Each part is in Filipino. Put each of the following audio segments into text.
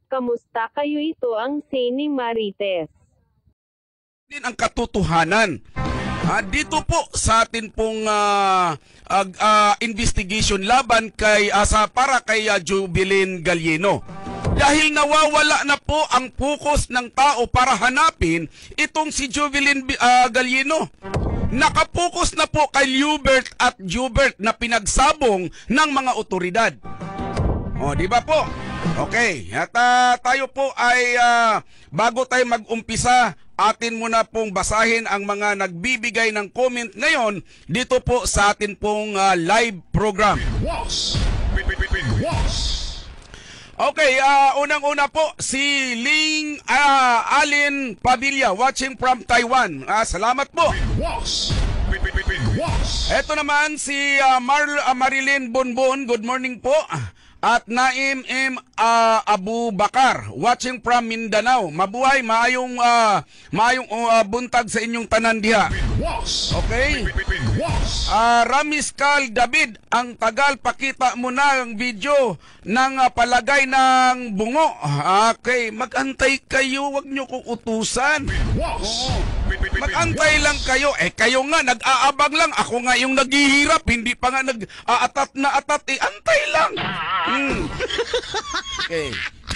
Kamusta kayo? Ito ang Seni Marites. Din ang katotohanan. Dito po sa atin pong investigation laban kay para kay Jovelyn Galieno. Dahil nawawala na po ang focus ng tao para hanapin itong si Jovelyn Galieno. Nakapokus na po kay Liubert at Jubert na pinagsabong ng mga otoridad. O, di ba po? Okay, at tayo po ay bago tayo mag-umpisa, atin muna pong basahin ang mga nagbibigay ng comment ngayon dito po sa atin pong live program. Okay, unang-una po si Ling Alin Padilla watching from Taiwan. Salamat po. Ito naman si Marilyn Bonbon, good morning po. At Naim M. Abu Bakar watching from Mindanao. Mabuhay, maayong buntag sa inyong tanan diha. Okay. Ramiskal David, ang tagal, pakita mo na ang video ng palagay ng bungo. Okay, mag-antay kayo, wag nyo kong utusan. Mag-antay lang kayo. Kayo nga, nag-aabang lang. Ako nga yung naghihirap, hindi pa nga nag-aatat na atat. Antay lang. Okay.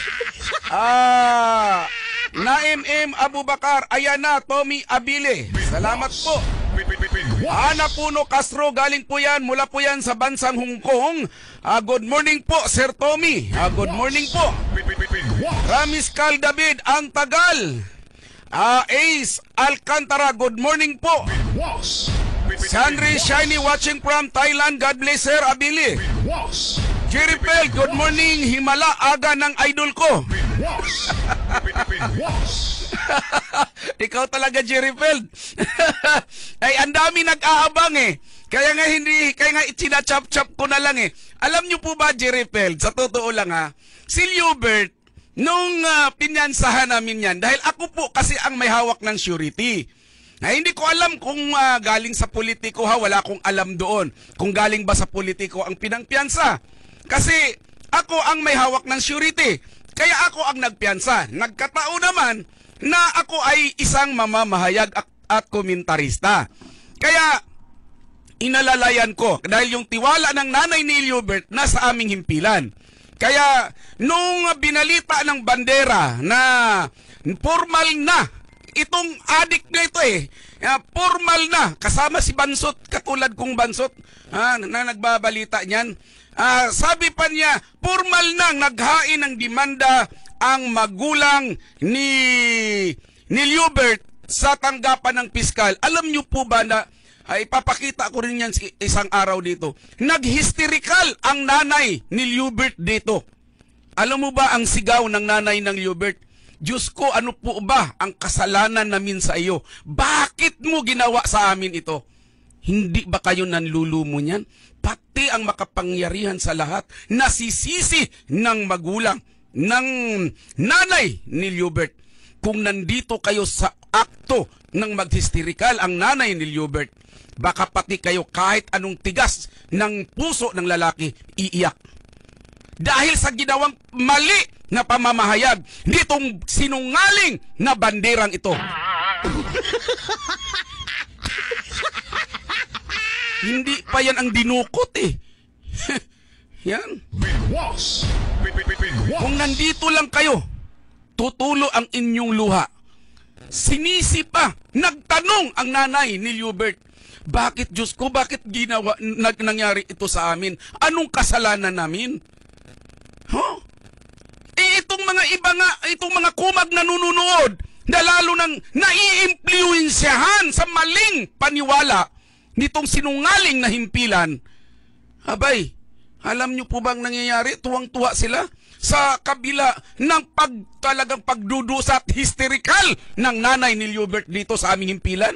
Naim M. Abu Bakar, Ayana, Tommy Abile. Salamat po. Ana Puno Castro, galing po yan, mula po yan sa bansang Hong Kong. Good morning po, Sir Tommy. Good morning po. Ramiskal David, ang tagal. Ace Alcantara, good morning po. Sandri Shiny watching from Thailand, God bless Sir Abili. Jerry Pell, good morning. Himala, aga ng idol ko. Ikaw talaga, Jerry Pell. Ay, ang dami nag-aabang Kaya nga itinachap-chap ko na lang Alam niyo po ba, Jerry Pell, sa totoo lang si Liubert, nung pinyansahan namin yan, dahil ako po kasi ang may hawak ng surety. Hindi ko alam kung galing sa politiko wala akong alam doon. Kung galing ba sa politiko ang pinangpiyansa. Kasi ako ang may hawak ng surety. Kaya ako ang nagpiyansa. Nagkataon naman na ako ay isang mamamahayag at komentarista. Kaya inalalayan ko dahil yung tiwala ng nanay ni Liubert nasa aming himpilan. Kaya nung binalita ng bandera na formal na itong adik na ito formal na kasama si Bansot, katulad kong Bansot na nagbabalita niyan. Sabi pa niya, formal nang naghain ng demanda ang magulang ni Liubert sa tanggapan ng piskal. Alam niyo po ba na ipapakita ko rin yan isang araw dito. Nag-hysterical ang nanay ni Liubert dito. Alam mo ba ang sigaw ng nanay ng Liubert? Diyos ko, ano po ba ang kasalanan namin sa iyo? Bakit mo ginawa sa amin ito? Hindi ba kayo nanlulumo niyan? Pati ang makapangyarihan sa lahat, nasisisi ng magulang, ng nanay ni Liubert. Kung nandito kayo sa akto ng mag-hysterical ang nanay ni Liubert, baka pati kayo kahit anong tigas ng puso ng lalaki, iiyak. Dahil sa ginawang mali na pamamahayag nitong sinungaling na banderang ito. Hindi pa yan ang dinukot Yan. Kung nandito lang kayo, tutulo ang inyong luha. Sinisi pa, nagtanong ang nanay ni Liubert, bakit Diyos ko, bakit nangyari ito sa amin? Anong kasalanan namin? Itong mga iba nga, itong mga kumag na nununood, na lalo nang nai-impluensyahan sa maling paniwala nitong sinungaling na himpilan. Abay, alam nyo po bang nangyayari? Tuwang-tuwa sila sa kabila ng talagang pagdudusa at hysterical ng nanay ni Liubert dito sa aming himpilan.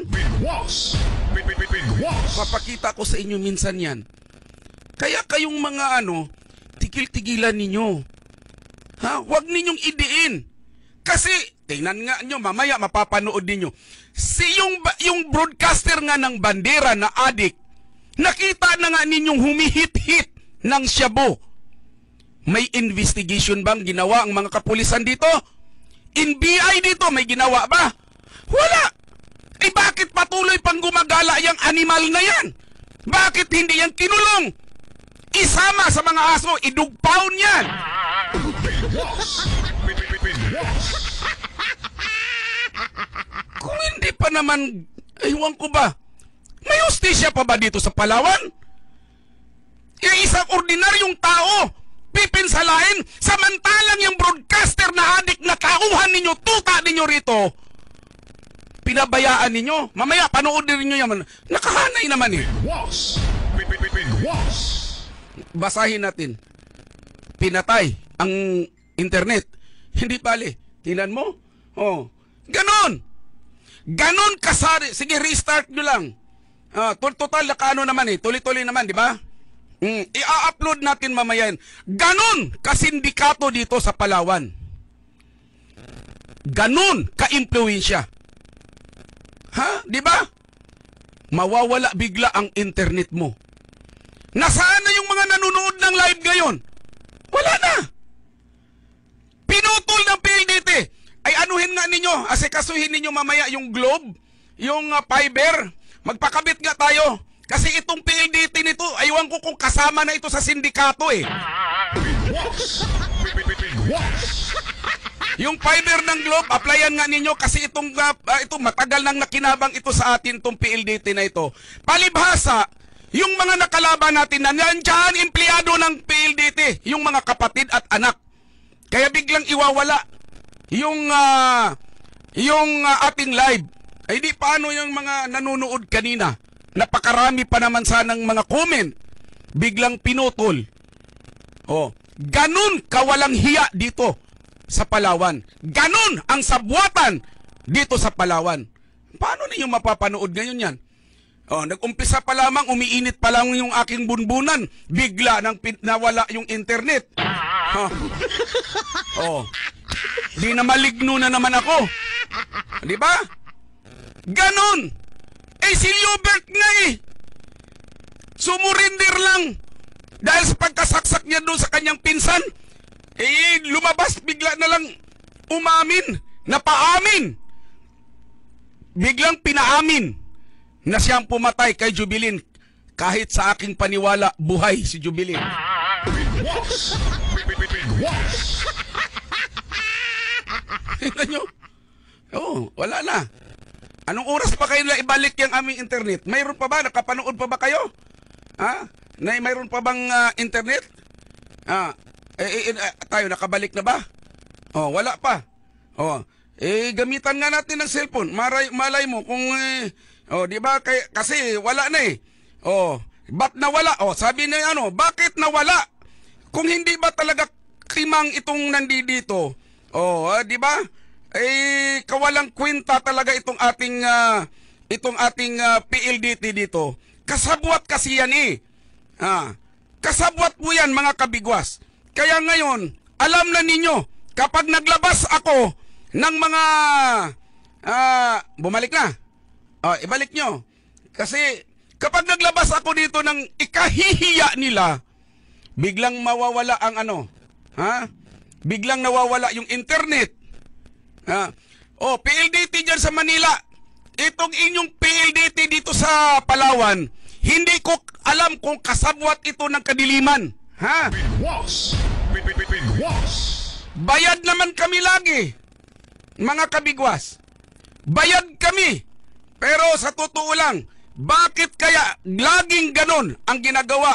Papakita ko sa inyo minsan yan. Kaya kayong mga tigil-tigilan ninyo. Huwag ninyong idiin. Kasi, tingnan nga nyo, mamaya mapapanood ninyo. Yung broadcaster nga ng bandera na adik, nakita na nga ninyong humihit-hit ng shabu. May investigation bang ginawa ang mga kapulisan dito? NBI dito, may ginawa ba? Wala! Eh bakit patuloy pang gumagala yung animal na yan? Bakit hindi yan kinulong? Isama sa mga aso, idugpawn yan! Kung hindi pa naman, ewan ko ba, may hustisya pa ba dito sa Palawan? Yung isang ordinaryong tao, pipinsalain, samantalang yung broadcaster na adik na tauhan ninyo, tuta ninyo rito, pinabayaan ninyo. Mamaya, panoodin ninyo yan. Nakahanay naman eh. Basahin natin. Pinatay ang internet. Hindi pali. Tingnan mo. Oh. Ganon. Ganon kasari. Sige, restart nyo lang. Total, nakaano naman eh. Tuloy-tuloy naman, di ba? I-upload natin mamaya yan. Ganon kasindikato dito sa Palawan. Ganon ka-impluensya. Ha? Di ba? Mawawala bigla ang internet mo. Nasaan na yung mga nanonood ng live ngayon? Wala na. Pinutol ng PLDT. Ay anuhin nga ninyo, asikasuhin ninyo mamaya yung globe, yung fiber. Magpakabit nga tayo. Kasi itong PLDT nito, aywan ko kung kasama na ito sa sindikato eh. Yung fiber ng globe, applyan nga ninyo kasi ito matagal nang nakinabang ito sa atin, itong PLDT na ito. Palibhasa, yung mga nakalaban natin na nandiyan, empleyado ng PLDT, yung mga kapatid at anak. Kaya biglang iwawala yung ating live. Ay di paano yung mga nanonood kanina? Napakarami pa naman sanang mga comment. Biglang pinutol. Oh, ganun kawalang hiya dito sa Palawan. Ganun ang sabwatan dito sa Palawan. Paano ninyo mapapanood ngayon yan? Oh, nag-umpisa pa lamang, umiinit pa lang yung aking bunbunan. Bigla nang nawala yung internet. Huh. Oh. Di na maligno na naman ako. Di ba? Ganon. Eh si Hubert nga eh. Sumurinder lang. Dahil sa pagkasaksak niya doon sa kanyang pinsan. Eh lumabas, bigla na lang umamin. Napaamin. Biglang pinaamin na siyang pumatay kay Jubilin. Kahit sa aking paniwala, buhay si Jubilin. Tingnan nyo. Oo, wala na. Anong oras pa kayo na ibalik yung aming internet? Mayroon pa ba? Nakapanood pa ba kayo? Ha? Mayroon pa bang internet? Tayo nakabalik na ba? Oh, wala pa. Oh, gamitan nga natin ng cellphone. Malay mo kung di ba? Kasi wala na eh. Oh, ba't nawala? Oh, sabi na bakit nawala? Kung hindi ba talaga timang itong nandito? Oh, di ba? Kawalang kwenta talaga itong ating PLDT dito. Kasabwat kasi yan eh. Kasabwat po yan mga kabigwas. Kaya ngayon, alam na ninyo, kapag naglabas ako ng mga bumalik na. Ibalik nyo. Kasi kapag naglabas ako dito ng ikahihiya nila, biglang mawawala ang biglang nawawala yung internet. PLDT dyan sa Manila. Itong inyong PLDT dito sa Palawan, hindi ko alam kung kasabwat ito ng kadiliman. Ha? Bayad naman kami lagi. Mga kabigwas. Bayad kami. Pero sa totoo lang, bakit kaya laging ganon ang ginagawa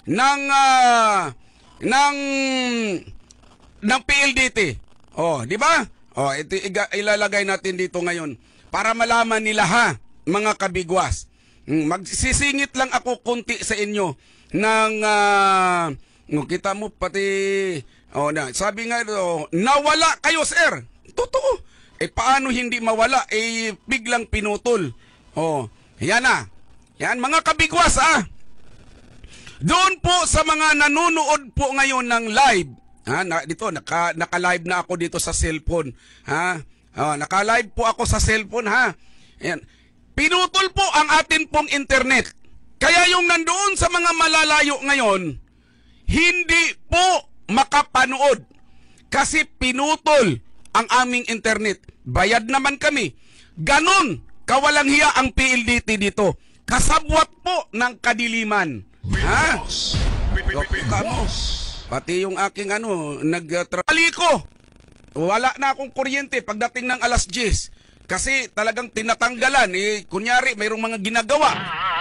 ng PLDT? Oh, di ba? Oh, ito ilalagay natin dito ngayon para malaman nila mga kabigwas. Magsisingit lang ako konti sa inyo ng kita mo pati sabi nga nawala kayo, sir. Totoo. Paano hindi mawala? Biglang pinutol. Oh, yan na. Yan mga kabigwas Doon po sa mga nanonood po ngayon ng live. Dito naka-live na ako dito sa cellphone. Naka-live po ako sa cellphone Ayan. Pinutol po ang atin pong internet. Kaya yung nandoon sa mga malalayo ngayon, hindi po makapanood kasi pinutol ang aming internet. Bayad naman kami. Ganon kawalang hiya ang PLDT dito. Kasabwat po ng kadiliman. Ha? Kita mo. Pati yung aking ko. Wala na akong kuryente pagdating ng alas 10. Kasi talagang tinatanggalan. Kunyari, mayroong mga ginagawa.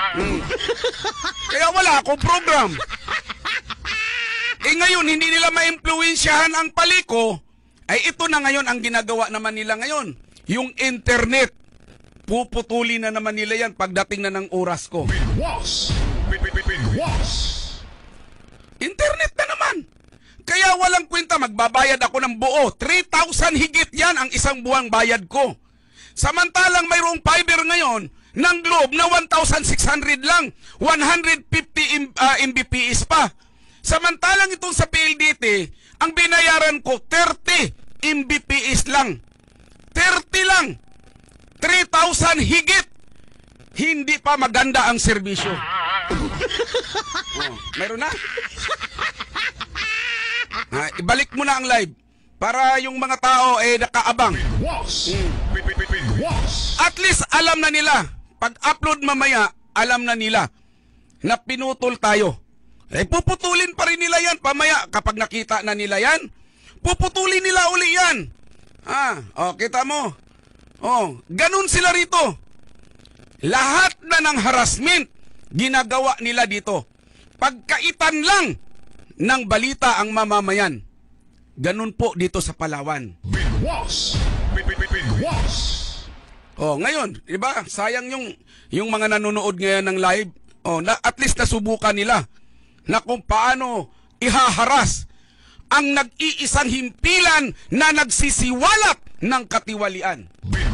Kaya wala akong program. Ngayon, hindi nila ma-impluwensyahan ang paliko. Ay ito na ngayon ang ginagawa naman nila ngayon. Yung internet. Puputulin na naman nila yan pagdating na ng oras ko. Internet na naman. Kaya walang kwenta, magbabayad ako ng buo. 3,000 higit yan ang isang buwang bayad ko. Samantalang mayroong fiber ngayon ng Globe na 1,600 lang. 150 Mbps pa. Samantalang itong sa PLDT, ang binayaran ko 30 Mbps lang. 30 lang. 3,000 higit. Hindi pa maganda ang serbisyo. Mayroon na. Ibalik mo na ang live para yung mga tao nakaabang. At least alam na nila. Pag-upload mamaya, alam na nila na pinutol tayo. Puputulin pa rin nila yan pamaya kapag nakita na nila yan. Puputulin nila uli yan. Kita mo. Ganun sila rito. Lahat na ng harassment ginagawa nila dito. Pagkaitan lang ng balita ang mamamayan. Ganun po dito sa Palawan. Ngayon, diba? Sayang yung mga nanonood ngayon ng live. At least nasubukan nila na kung paano ihaharas ang nag-iisang himpilan na nagsisiwalat ng katiwalian.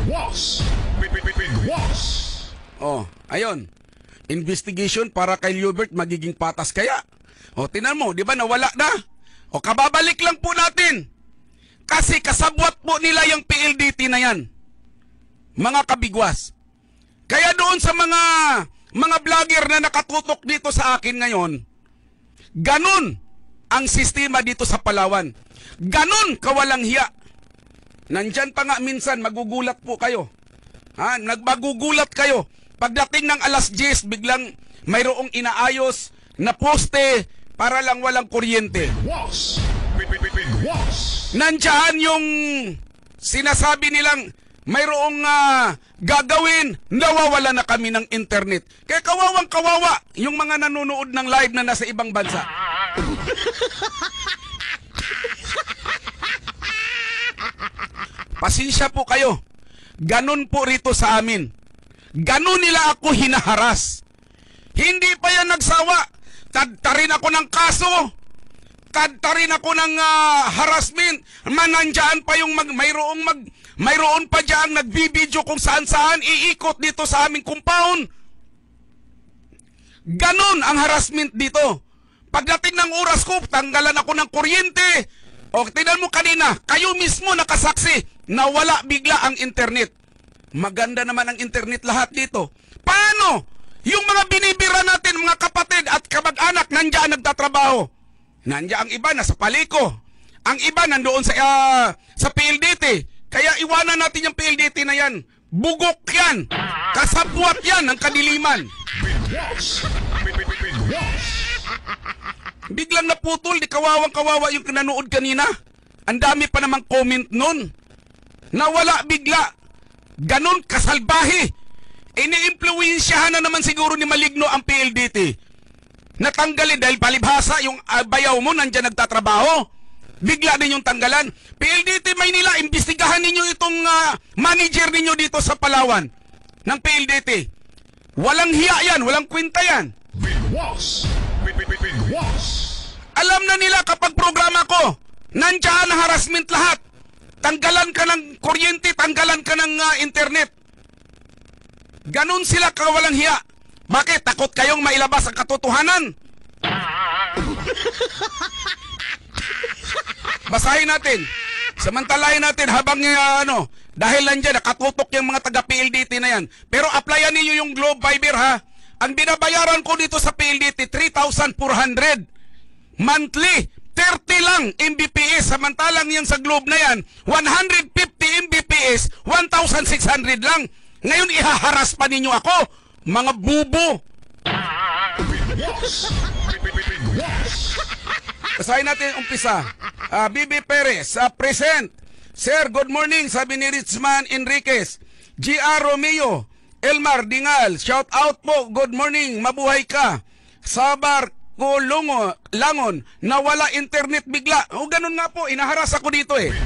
Ayun. Investigation para kay Hubert magiging patas kaya. Tinan mo, di ba nawala na? Kababalik lang po natin. Kasi kasabwat po nila yung PLDT na yan. Mga kabigwas. Kaya doon sa mga vlogger na nakatutok dito sa akin ngayon, ganun ang sistema dito sa Palawan. Ganun kawalang hiya. Nandyan pa nga minsan, magugulat po kayo. Nagmagugulat kayo. Pagdating ng alas 10, biglang mayroong inaayos na poste para lang walang kuryente. Nandyan yung sinasabi nilang mayroong gagawin, nawawala na kami ng internet. Kaya kawawang kawawa yung mga nanonood ng live na nasa ibang bansa. Pasensya po kayo. Ganun po rito sa amin. Ganun nila ako hinaharas. Hindi pa yan nagsawa. Tadtarin ako ng kaso. Tadtarin ako ng harassment. Manandyan pa yung mayroon pa dyan nagbibideo kung saan-saan iikot dito sa aming compound. Ganun ang harassment dito. Pagdating ng oras ko, tanggalan ako ng kuryente. Tingnan mo kanina, kayo mismo nakasaksi na wala bigla ang internet. Maganda naman ang internet lahat dito. Paano? Yung mga binibira natin, mga kapatid at kamag-anak, nandiyan nagtatrabaho. Nandiyan ang iba, nasa paliko. Ang iba nandoon sa PLDT. Kaya iwanan natin yung PLDT na yan. Bugok yan. Kasabwat yan ng kadiliman. Biglang naputol, di kawawang-kawawa yung nanood kanina. Ang dami pa namang comment nun. Nawala bigla. Ganon kasalbahe. Ini-impluwensyahan na naman siguro ni Maligno ang PLDT. Natanggalin dahil palibhasa yung bayaw mo nandyan nagtatrabaho. Bigla din yung tanggalan. PLDT Maynila, imbestigahan ninyo itong manager ninyo dito sa Palawan ng PLDT. Walang hiya yan, walang kwenta yan. Alam na nila kapag programa ko, nandiyan ang harassment lahat. Tanggalan ka ng kuryente, tanggalan ka ng internet. Ganon sila kawalang hiya. Bakit? Takot kayong mailabas ang katotohanan? Basahin natin. Samantalahin natin habang dahil nandiyan nakatutok yung mga taga-PLDT na yan. Pero applyan niyo yung Globe Fiber ha. Ang binabayaran ko dito sa PLDT 3,400 monthly, 30 lang Mbps, samantalang yan sa Globe na yan, 150 Mbps, 1,600 lang. Ngayon ihaharas pa ninyo ako, mga bubo. Basahin natin umpisa. Bibi Perez, present. Sir, good morning, sabi ni Richman Enriquez. G.R. Romeo, Elmar Dingal, shout out po, good morning, mabuhay ka. Sabar Kulungo, Langon, nawala internet bigla. O ganun nga po, inaharas ako dito eh.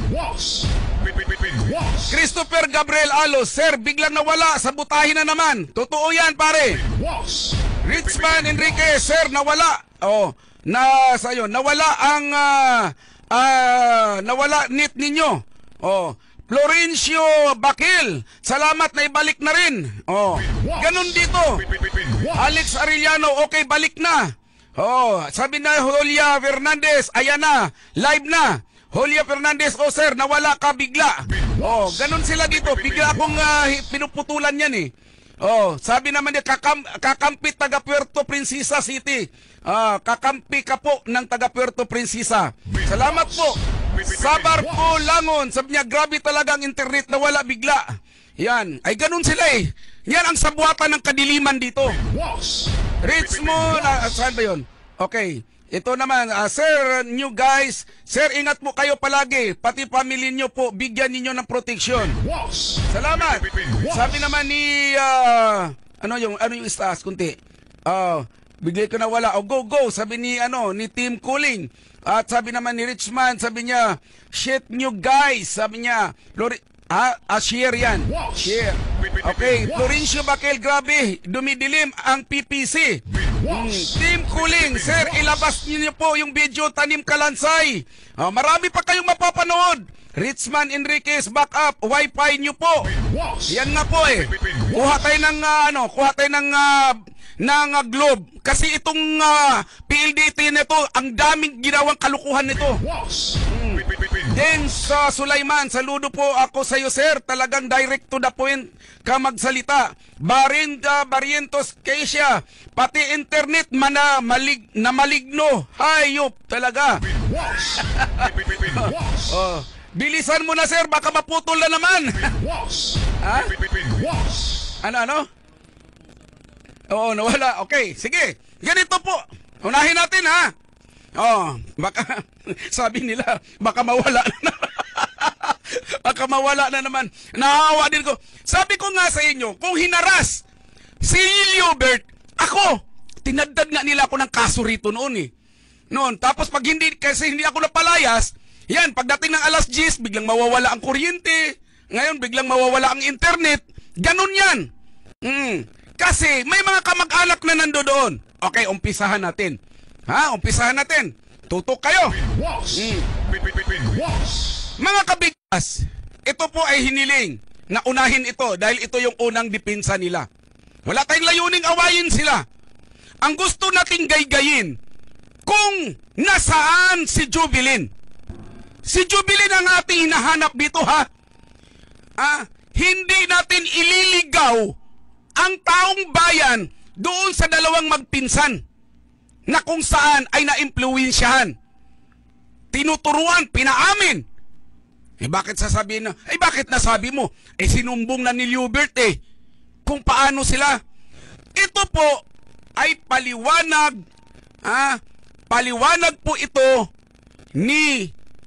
Christopher Gabriel Alos, sir, biglang nawala, sabutahin na naman. Totoo yan, pare. Richman Enriquez, sir, nawala. Oh, nawala ang nawala net ninyo. Oh, Florencio Bakil, salamat na ibalik na rin. Oh, ganun dito. Alex Arellano, okay, balik na. Oh, sabi na Julia Fernandez, ayan na, live na. Julia Fernandez, oh sir, nawala ka bigla. Oh, ganun sila dito. Bigla akong pinuputulan yan eh. Oh, sabi naman niya, kakampi taga Puerto Princesa City. Kakampi ka po ng taga Puerto Princesa. Salamat po. Sabar po Langon, sabi niya, grabe talaga ang internet, nawala bigla. Yan, ay ganun sila eh. Yan ang sabuatan ng kadiliman dito. Richmond, saan ba yun? Okay, ito naman, sir, new guys, sir, ingat po kayo palagi, pati pamilya nyo po, bigyan ninyo ng protection. Salamat. Sabi naman ni, ano yung status, kunti? Bigay ko na wala, go, sabi ni, ni Team Cooling. At sabi naman ni Richman, sabi niya, shit new guys, sabi niya, share yan. Share. Okay, Florencio Bakel, grabe, dumidilim ang PPC. Team Cooling, sir, ilabas niyo po yung video Tanim Kalansay. Marami pa kayong mapapanood. Richman Enriquez, back up, wifi niyo po. Yan nga po eh. Kuha tayo ng Globe. Kasi itong PLDT nito, ang daming ginawang kalukuhan nito. Then sa Sulaiman, saludo po ako sa iyo sir, talagang direct to the point ka magsalita. Barrientos Keisha, pati internet maligno, hayop talaga. Bilisan mo na sir, baka maputol na naman. Ha? Ano? Oo, nawala. Okay, sige. Ganito po. Unahin natin ha. Baka, sabi nila, baka mawala na. Baka mawala na naman. Naawa din ko. Sabi ko nga sa inyo, kung hinaras si Gilbert, ako, tinagdag nga nila ako ng kaso rito noon eh. Noon, tapos pag kasi hindi ako napalayas, yan, pagdating ng alas 10, biglang mawawala ang kuryente. Ngayon, biglang mawawala ang internet. Ganun yan. Kasi may mga kamag-anak na nandoon. Okay, umpisahan natin. Umpisahan natin. Tutok kayo. Mga kabigas, ito po ay hiniling na unahin ito dahil ito yung unang depensa nila. Wala tayong layuning awayin sila. Ang gusto nating gaygayin kung nasaan si Jubilin. Si Jubilin ang ating hinahanap dito ha. Hindi natin ililigaw ang taong bayan doon sa dalawang magpinsan na kung saan ay naimpluwensyahan. Tinuturuan, pinaamin. Bakit sasabihin na, bakit nasabi mo? Sinumbong na ni Gilbert kung paano sila. Ito po ay paliwanag, paliwanag po ito ni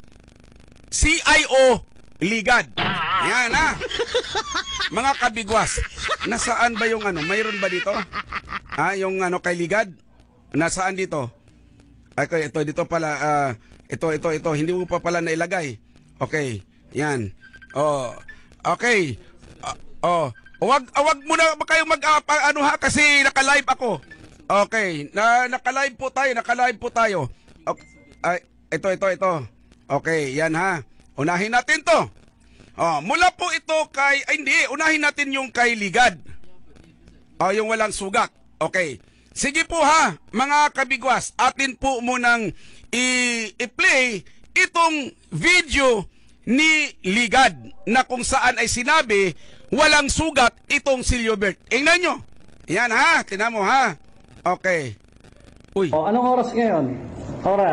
CIO Ligad. Yan mga kabigwas. Nasaan ba yung mayroon ba dito? Yung kay Ligad? Nasaan dito? Okay, ito dito pala. Ito. Hindi mo pa pala nailagay. Okay. Yan. Okay. Wag mo na kayo kasi naka-live ako. Okay. Naka-live po tayo. Okay. Ito. Okay, yan ha. Unahin natin to. Mula po ito kay unahin natin yung kay Ligad. Yung walang sugat. Okay. Sige po ha, mga kabigwas, atin po munang i-play itong video ni Ligad na kung saan ay sinabi walang sugat itong si Gilbert. Ingnan nyo. Yan ha, tinan mo ha. Okay. Uy. Anong oras ngayon? Oras?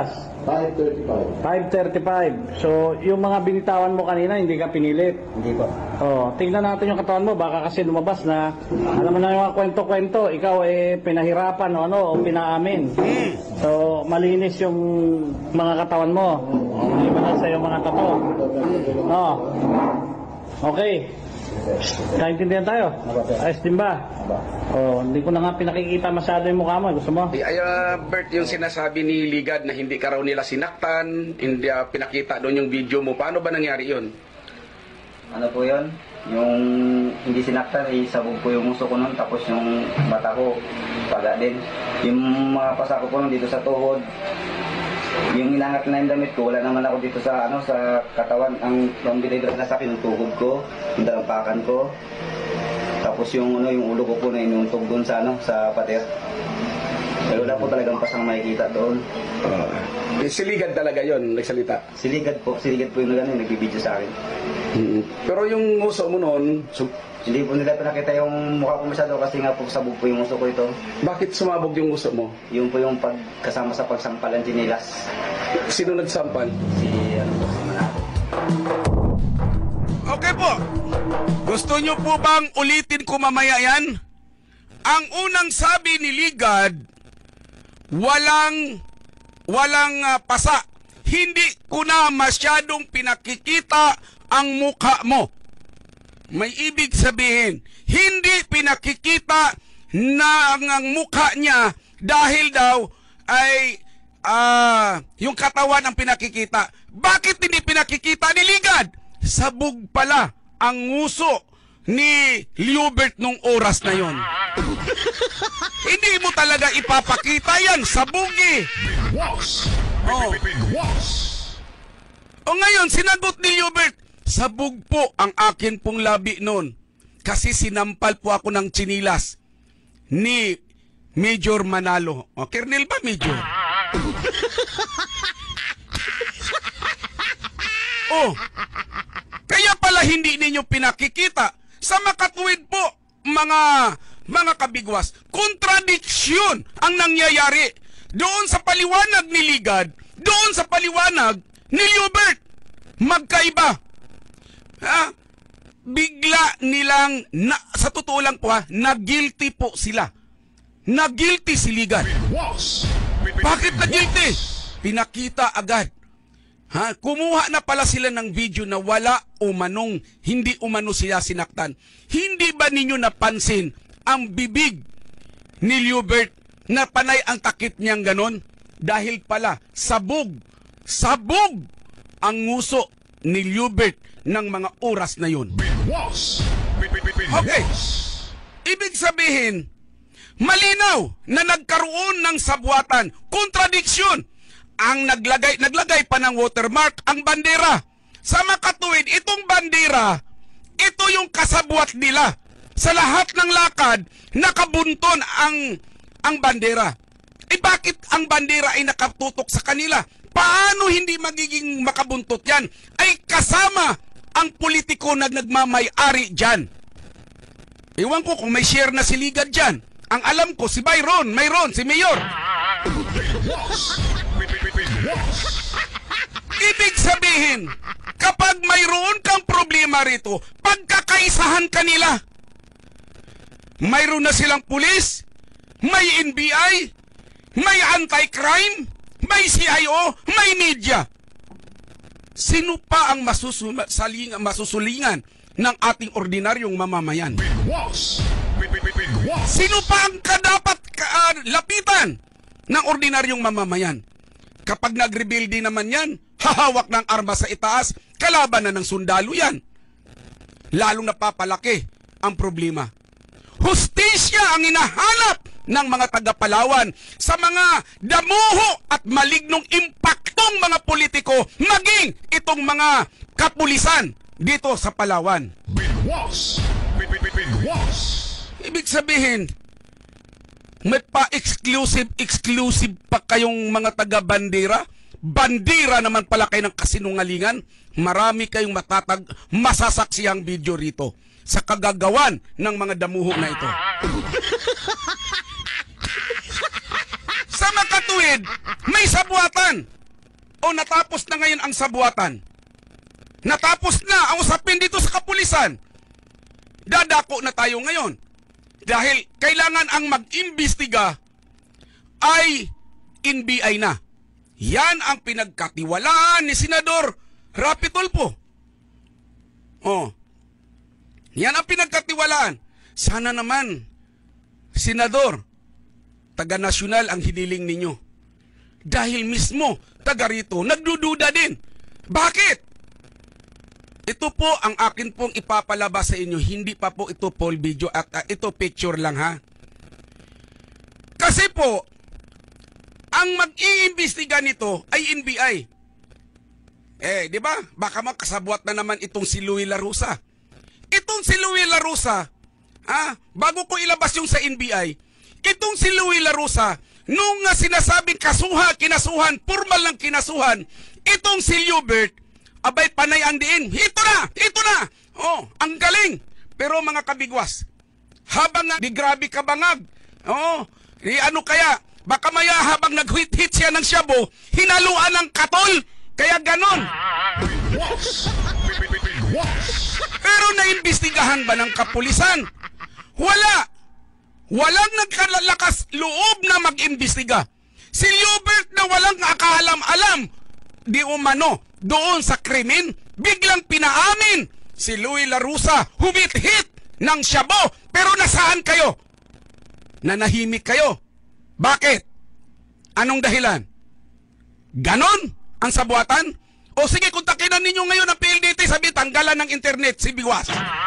5:35. So, yung mga binitawan mo kanina, hindi ka pinilit. Hindi po. Oh, tingnan natin yung katawan mo. Baka kasi lumabas na, alam mo na yung mga kwento-kwento, ikaw pinahirapan o pinaamin. So, malinis yung mga katawan mo. Hindi ba na sa'yo mga tato? Oh. Okay. Kaintindihan tayo? Ayos din ba? Oh, hindi ko na nga pinakikita masyado yung mukha mo. Gusto mo? Bert, yung sinasabi ni Ligad na hindi ka raw nila sinaktan, hindi pinakita doon yung video mo. Paano ba nangyari yun? Ano po yun? Yung hindi sinaktan, sabog po yung uso ko nun, tapos yung mata ko, paga din. Yung mga pasa ko po nun dito sa tuhod, yung inangat na yung damit ko, wala naman ako dito sa sa katawan. Ang binigay na sa akin, yung tuhod ko, yung dalampakan ko. Tapos yung ulo ko po na inuntog doon sa sa pader. Pero wala po talagang pasang makikita doon. Si Ligad talaga yon nagsalita. Siligad po yung nagbibideo sa akin. Pero yung uso mo noon, Hindi po nila pinakita yung mukha ko masyado kasi nga po sabog po yung uso ko ito. bakit sumabog yung uso mo? Yung po yung pagkasama sa pagsampalan chinilas. Sino nagsampal? Si Manalo. Okay po. Gusto nyo po bang ulitin ko mamaya yan? Ang unang sabi ni Ligad, walang pasa. Hindi ko na masyadong pinakikita ang mukha mo. May ibig sabihin, hindi pinakikita na ang mukha niya dahil daw ay yung katawan ang pinakikita. Bakit hindi pinakikita ni Ligad? Sabog pala ang nguso ni Liubert nung oras na yon. Hindi mo talaga ipapakita yan, sabog eh. Oh. O ngayon, sinagot ni Liubert, sabog po ang akin pong labi noon kasi sinampal po ako ng tsinilas ni Major Manalo. O, Colonel ba, Major? Oh, kaya pala hindi ninyo pinakikita. Sa makatuwid po, mga kabigwas, kontradiksyon ang nangyayari. Doon sa paliwanag ni Ligad, doon sa paliwanag ni Liubert, magkaiba. Bigla nilang, sa totoo lang po na-guilty po sila. Na-guilty si Ligad. Bakit na-guilty? Pinakita agad. Kumuha na pala sila ng video na wala umanong, hindi umano sila sinaktan. Hindi ba ninyo napansin ang bibig ni Liubert na panay ang takip niyang ganon? Dahil pala, sabog ang nguso ni Liubert ng mga oras na yun. Okay. Ibig sabihin, malinaw na nagkaroon ng sabwatan, kontradiksyon. Ang naglagay pa ng watermark ang bandera. Sa makatuwid, itong bandera, ito yung kasabwat nila. Sa lahat ng lakad, nakabunton ang bandera. Bakit ang bandera ay nakatutok sa kanila? Paano hindi magiging makabuntot yan? Ay kasama ang politiko na nagmamay-ari dyan. Iwan ko kung may share na si Ligad dyan. Ang alam ko, si Mayron, si Mayor. Ibig sabihin, kapag mayroon kang problema rito, pagkakaisahan kanila. Mayroon na silang pulis, may NBI, may anti-crime, may CIO, may media. Sino pa ang masusulingan ng ating ordinaryong mamamayan? Sino pa ang dapat lapitan ng ordinaryong mamamayan? Kapag nag-rebuild naman yan, hahawak ng armas sa itaas, kalaban na ng sundalo yan. Lalong napapalaki ang problema. Hustisya ang hinahanap ng mga taga-Palawan sa mga damuho at malignong impaktong mga politiko, maging itong mga kapulisan dito sa Palawan. Ibig sabihin, may pa-exclusive pa kayong mga taga-bandera? Bandera naman pala kayo ng kasinungalingan? Marami kayong masasaksiyang video rito sa kagagawan ng mga damuho na ito. Sa makatuwid, may sabwatan. O natapos na ngayon ang sabuatan? Natapos na ang usapin dito sa kapulisan. Dadako na tayo ngayon. Dahil kailangan ang mag-imbestiga ay NBI na. Yan ang pinagkatiwalaan ni Senador Rapi Tulfo. Oh. Yan ang pinagkatiwalaan. Sana naman, Senador, taga-nasyonal ang hiniling ninyo. Dahil mismo, taga rito, nagdududa din. Bakit? Ito po ang akin pong ipapalabas sa inyo. Hindi pa po ito poll video at ito picture lang ha. Kasi po, ang mag-iimbestiga nito ay NBI. Di ba? Baka makasabwat na naman itong si Louie Larusa. Itong si Louie Larusa, bago ko ilabas yung sa NBI, itong si Louie Larusa, nung sinasabing kinasuhan, formal ng kinasuhan, itong si Liubert, abay panay ang diin. Ito na! Oh, ang galing. Pero mga kabigwas, habang di grabe kabangag, ano kaya, baka maya habang nag-hit-hit siya ng shabu, hinaluan ng katol, kaya ganon. Pero naimbestigahan ba ng kapulisan? Wala. Walang nagkalakas loob na mag-imbestiga. Si Liubert na walang akaalam-alam, di umano, doon sa krimen, biglang pinaamin. Si Louie Larusa, humit-hit ng shabu. Pero nasaan kayo? Nanahimik kayo. Bakit? Anong dahilan? Ganon ang sabuatan? O sige, kontakin na ninyo ngayon ang PLDT, sabi, tanggalan ng internet si Bigwas.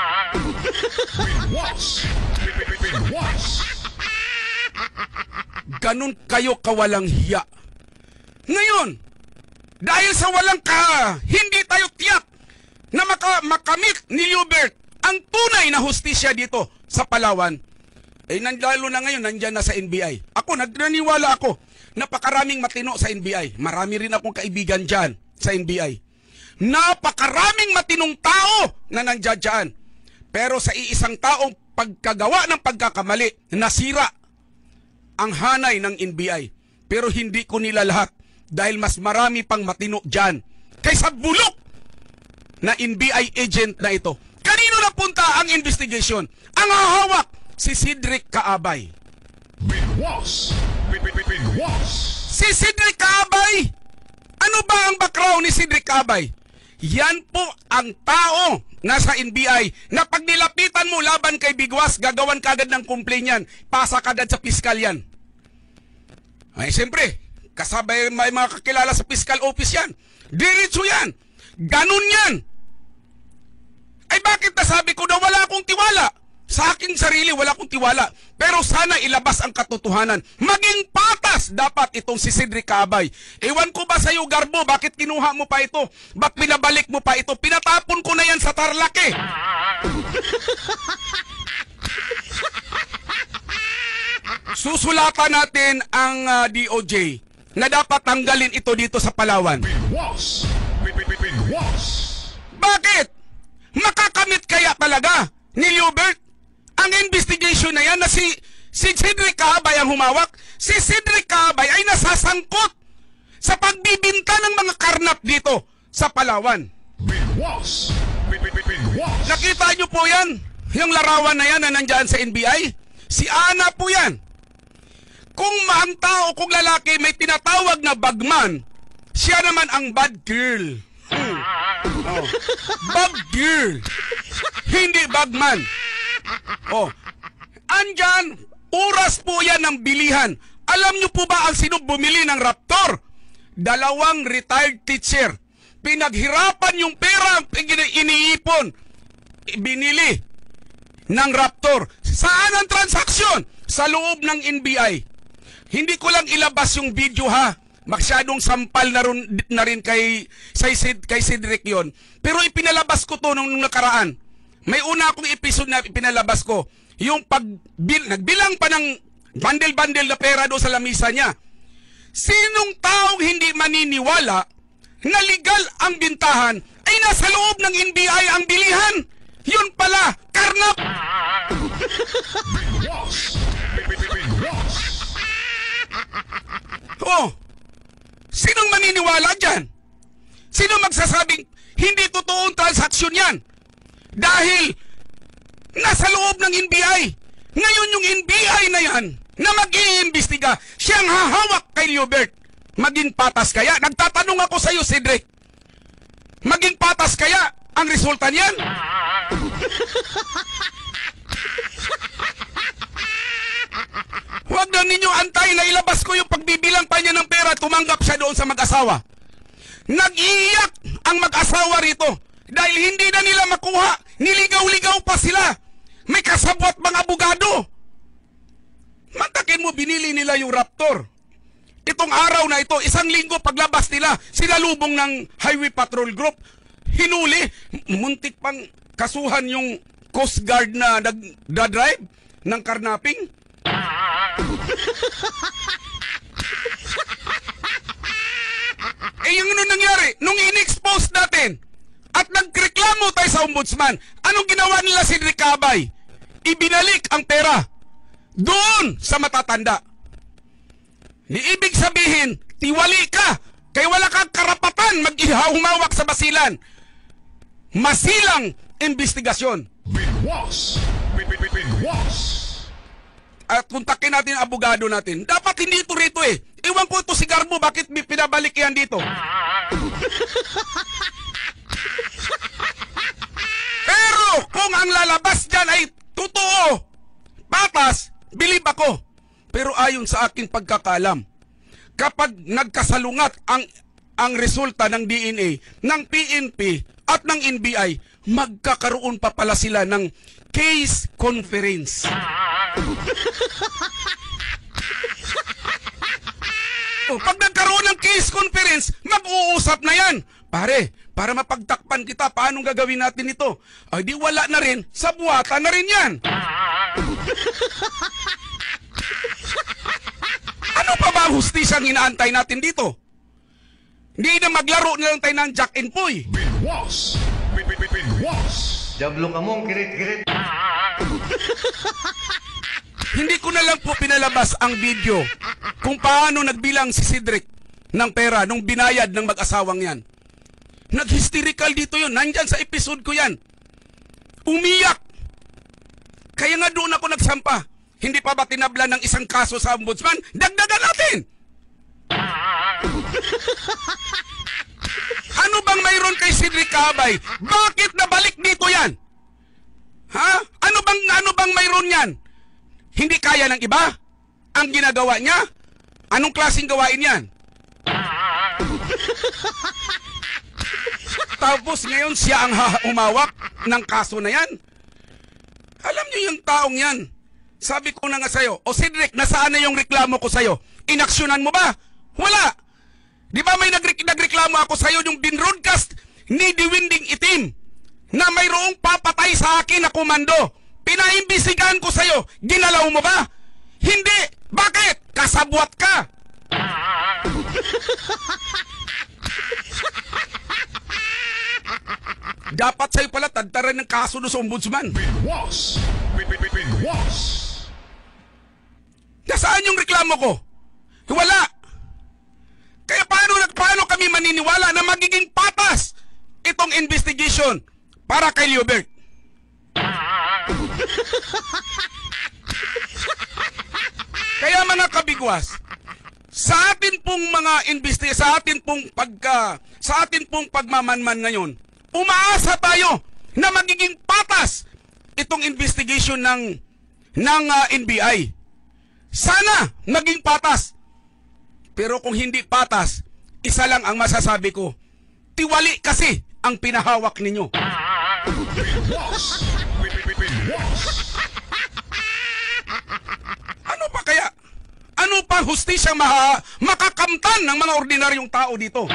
Ganon kayo kawalang hiya. Ngayon, dahil sa walang hindi tayo tiyak na makamit ni Liubert ang tunay na hustisya dito sa Palawan, lalo na ngayon, nandyan na sa NBI. Ako, naniwala ako, napakaraming matino sa NBI. Marami rin akong kaibigan dyan sa NBI. Napakaraming matinong tao na nandyan dyan. Pero sa iisang taong pagkagawa ng pagkakamali, nasira ang hanay ng NBI. Pero hindi ko nila lahat dahil mas marami pang matino dyan kaysa bulok na NBI agent na ito. Kanino napunta ang investigation? Ang hahawak, si Cedric Kaabay. Si Cedric Kaabay, ano ba ang background ni Cedric Kaabay? Yan po ang tao nasa NBI na pag nilapitan mo laban kay Bigwas, gagawan kagad ng complaint yan, pasa kagad sa piskal yan. Ay, siyempre, kasabay may mga kakilala sa fiscal office yan. Diretso yan. Ganun yan. Ay, bakit nasabi ko na wala akong tiwala? Sa aking sarili, wala akong tiwala. Pero sana ilabas ang katotohanan. Maging patas dapat itong si Cedric Kaabay. Ewan ko ba sa'yo, Garbo, bakit kinuha mo pa ito? Ba't pinabalik mo pa ito? Pinatapon ko na yan sa Tarlac eh. Susulatan natin ang DOJ na dapat tanggalin ito dito sa Palawan. Bakit? Makakamit kaya talaga ni Liubert ang investigation na yan na si Cedric Kaabay ang humawak? Si Cedric Kaabay ay nasasangkot sa pagbibinta ng mga karnap dito sa Palawan. Nakita nyo po yan? Yung larawan na yan na nandyan sa NBI? Si Ana po yan. Kung ang tao, kung lalaki may tinatawag na bagman, siya naman ang bad girl. Bad girl. Hindi bagman. Andyan, oras po yan ng bilihan. Alam nyo po ba ang sino bumili ng Raptor? 2 retired teacher. Pinaghirapan yung pera, iniipon. Binili ng Raptor. Saan ang transaksyon? Sa loob ng NBI. Hindi ko lang ilabas yung video ha. Masyadong sampal na rin kay Cedric yon. Pero ipinalabas ko to nung nakaraan. May una akong episode na ipinalabas ko. Yung nagbilang pa ng bandel-bandel na pera doon sa lamisa niya. Sinong taong hindi maniniwala na legal ang bintahan ay nasa loob ng NBI ang bilihan? Yun pala, karnap! Sinong maniniwala dyan? Sino magsasabing hindi totoong transaksyon yan? Dahil nasa loob ng NBI. Ngayon yung NBI na yan na mag-iimbestiga, siyang hahawak kay Liobert. Maging patas kaya? Nagtatanong ako sa iyo, Cedric. Maging patas kaya ang resulta niyan? Huwag na ninyo antay na ilabas ko yung pagbibilang pa niya ng pera at tumanggap siya doon sa mag-asawa. Nag-iiyak ang mag-asawa rito dahil hindi na nila makuha. Niligaw-ligaw pa sila. May kasabwat mga abogado. Mantakin mo, binili nila yung Raptor. Itong araw na ito, 1 linggo paglabas nila, sinalubong ng Highway Patrol Group. Hinuli, muntik pang kasuhan yung Coast Guard na nagdadrive ng karnaping. Yung ano nangyari? Nung in-expose natin at nagreklamo tayo sa ombudsman, anong ginawa nila si Cedric Cabay? Ibinalik ang pera doon sa matatanda. Ni ibig sabihin, tiwali ka, kaya wala kang karapatan humawak sa basilan. Masilang investigasyon. Big Boss. Big Boss. At kontakin natin ang abogado natin. Dapat hindi ito rito eh. Iwan ko ito si Garbo, bakit pinabalik yan dito? Pero kung ang lalabas dyan ay totoo, patas, bilib ako. Pero ayon sa aking pagkakalam, kapag nagkasalungat ang resulta ng DNA, ng PNP at ng NBI, magkakaroon pa pala sila ng case conference. Pag nagkaroon ng case conference, mag-uusap na yan. Pare, para mapagtakpan kita, paano gagawin natin ito? Ay di wala na rin, sa buwata na rin yan. Ano pa ba ang hustisyang inaantay natin dito? Hindi na maglaro na lang tayo ng Jack and Poy. Big Boss. Big Boss. Diablo ka mong kirit-kirit. Hindi ko na lang po pinalabas ang video kung paano nagbilang si Cedric ng pera nung binayad ng mag-asawang yan. Nag-hysterical dito yun. Nandyan sa episode ko yan. Umiyak. Kaya nga doon ako nagsampa. Hindi pa ba tinabla ng isang kaso sa ombudsman? Dagdagan natin! Ano bang mayroon kay Cedric Cabay? Bakit nabalik dito yan? Ha? Ano bang mayroon yan? Hindi kaya ng iba? Ang ginagawa niya? Anong klaseng gawain yan? Tapos ngayon siya ang umawak ng kaso na yan? Alam niyo yung taong yan? Sabi ko na nga sa'yo, o Cedric, nasaan na yung reklamo ko sa'yo? Inaksyonan mo ba? Wala! Di ba may nagreklamo ako sa'yo yung binroadcast ni Diwinding Itim na mayroong papatay sa akin na komando? Pinaimbisigan ko sa'yo, ginalaw mo ba? Hindi! Bakit? Kasabwat ka! Dapat sa'yo pala tagtaran ng kaso do sa ombudsman. Big Boss. Big Boss. Nasaan yung reklamo ko? Wala! Kaya paano kami maniniwala na magiging patas itong investigation para kay Liobert? Kaya mga kabigwas, sa atin pong mga sa atin pong pagmamanman ngayon, umaasa tayo na magiging patas itong investigation ng NBI. Sana maging patas. Pero kung hindi patas, isa lang ang masasabi ko. Tiwali kasi ang pinahawak ninyo. Big Boss. Big Boss. Ano pa kaya? Ano pa hustisyang makakamtan ng mga ordinaryong tao dito?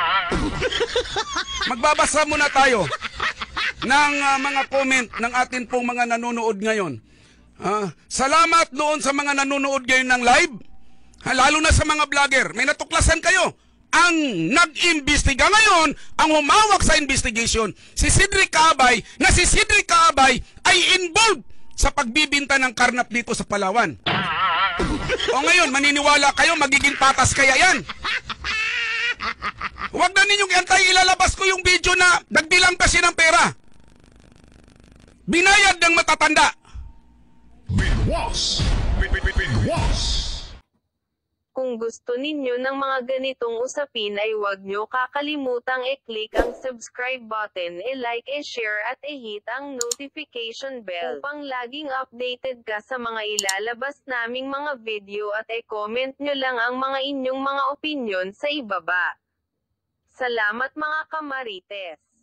Magbabasa muna tayo ng mga comment ng atin pong mga nanonood ngayon. Salamat doon sa mga nanonood ngayon ng live. Lalo na sa mga vlogger. May natuklasan kayo. Ang nag-imbestiga ngayon, ang humawak sa investigation, si Cedric Cabay, na si Cedric Cabay ay involved sa pagbibinta ng karnap dito sa Palawan. O ngayon, maniniwala kayo, magiging patas kaya yan? Huwag na ninyong iantay, ilalabas ko yung video na nagbilang kasi ng pera. Binayad ng matatanda. Big Boss. Big Boss. Kung gusto ninyo ng mga ganitong usapin ay huwag nyo kakalimutang i-click ang subscribe button, i-like, i-share at i-hit ang notification bell upang laging updated ka sa mga ilalabas naming mga video at i-comment nyo lang ang mga inyong mga opinyon sa ibaba. Salamat mga kamarites!